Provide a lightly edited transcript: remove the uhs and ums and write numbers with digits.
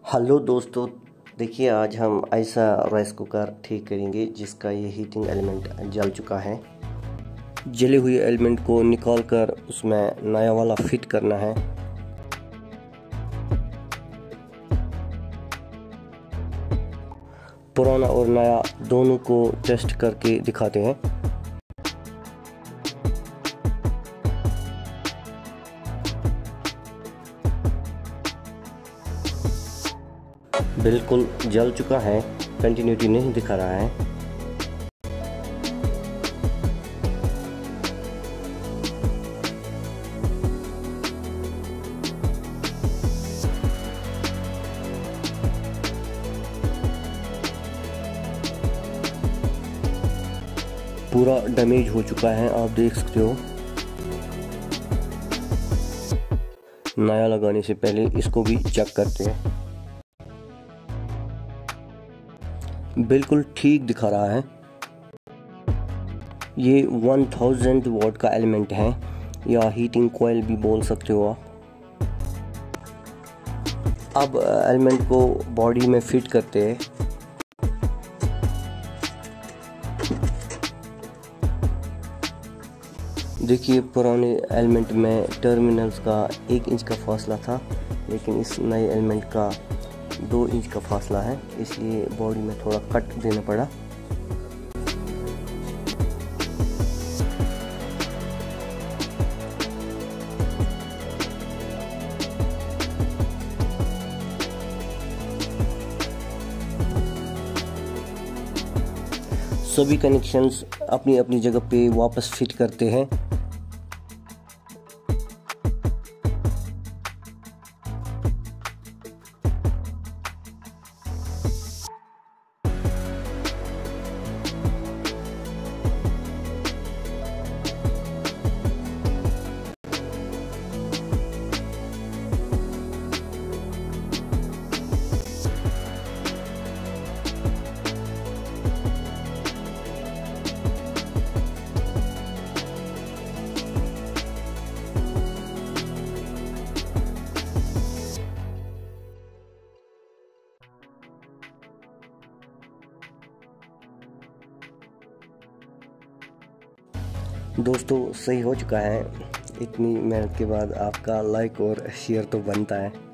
Hello दोस्तों, देखिए आज हम ऐसा राइस कुकर ठीक करेंगे जिसका ये हीटिंग एलिमेंट जल चुका है। जले हुए एलिमेंट को निकाल कर उसमें नया वाला फिट करना है। पुराना और नया दोनों को टेस्ट करके दिखाते हैं। बिल्कुल जल चुका है, कंटिन्यूटी नहीं दिखा रहा है। पूरा डैमेज हो चुका है, आप देख सकते हो। नया लगाने से पहले इसको भी चेक करते हैं। बिल्कुल ठीक दिखा रहा है। ये 1000 वॉट का एलिमेंट है या हीटिंग कॉइल भी बोल सकते हो आप। अब एलिमेंट को बॉडी में फिट करते हैं। देखिए, पुराने एलिमेंट में टर्मिनल्स का 1 इंच का फासला था, लेकिन इस नए एलिमेंट का 2 इंच का फासला है, इसलिए बॉडी में थोड़ा कट देना पड़ा। सभी कनेक्शंस अपनी अपनी जगह पे वापस फिट करते हैं। दोस्तों, सही हो चुका है। इतनी मेहनत के बाद आपका लाइक और शेयर तो बनता है।